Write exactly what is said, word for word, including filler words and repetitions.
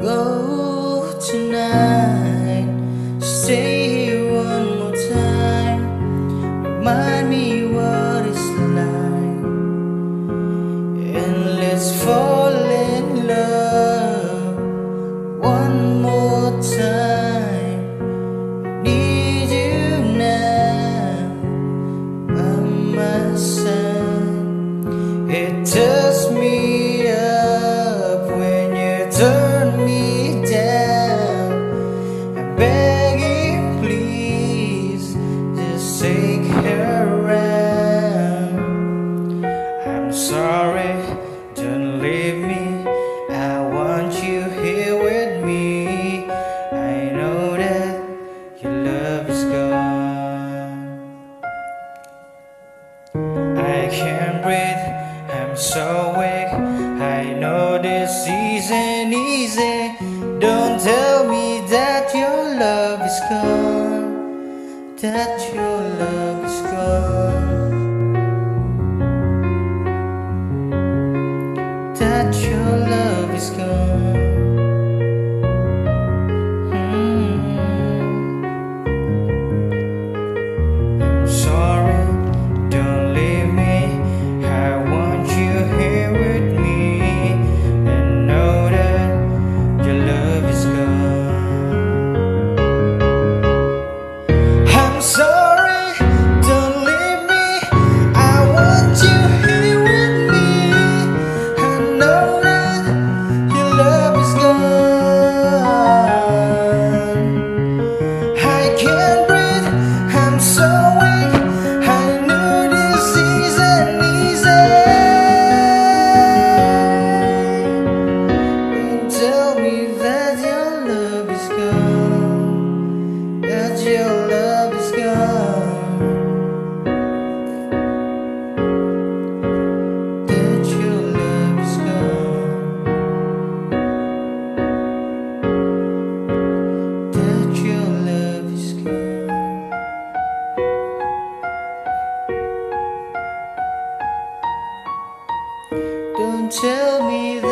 Go tonight, stay here one more time. Remind me what it's like, and let's fall in love one more time. Need you now by my side. It tears me up when you turn me down. I'm begging, please, just take her around. I'm sorry, don't leave me. I want you here with me. I know that your love is gone. I can't breathe, I'm so weak. I know this isn't easy. Don't tell me that your love is gone, that your love is gone, that your love is gone. Mm. I'm sorry, don't leave me. I want you here with me, and know that your love is gone. I'm sorry, don't leave me. I want you here with me, and know that your love is gone. I can't breathe, I'm so weak. I know this isn't easy. Don't tell me that your love is gone, that your love is gone, that your love is gone, that your love is gone. Don't tell me that